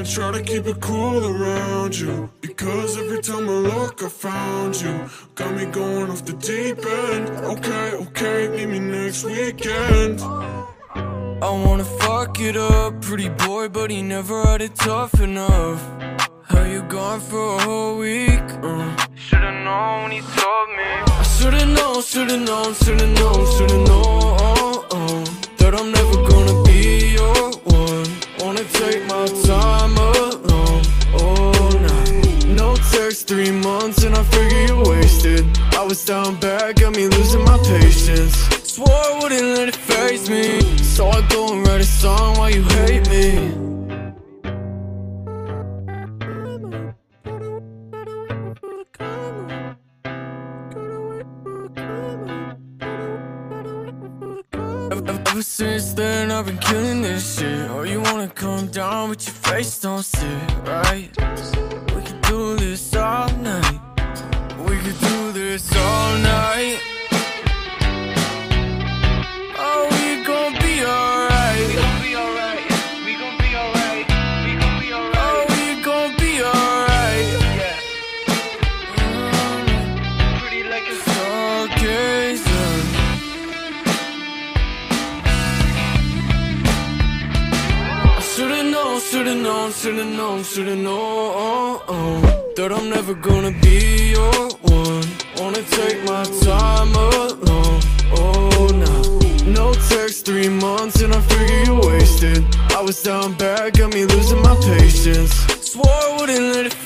I try to keep it cool around you, because every time I look I found you. Got me going off the deep end. Okay, meet me next weekend. I wanna fuck it up, pretty boy, but he never had it tough enough. How you gone for a whole week? Should've known when he told me. I should've known that I'm never gonna be your one. Wanna take my time alone, oh nah. No text 3 months and I figure you're wasted. I was down bad, got me losing my patience. Swore I wouldn't let it faze me, so I go and write a song while you hate me. Ever since then I've been killing this shit. Oh, you wanna come down but your face don't sit right. We could do this all night. We could do this all night. Oh, we gon' be alright. We gon' be alright. We gon' be alright. We gon' be alright. Oh, we gon' be alright. Yeah. Pretty like a stargazer. Should've known that I'm never gonna be your one. Wanna take my time alone, oh nah. No text 3 months and I figure you're wasted. I was down bad, got me losing my patience. Swore I wouldn't let it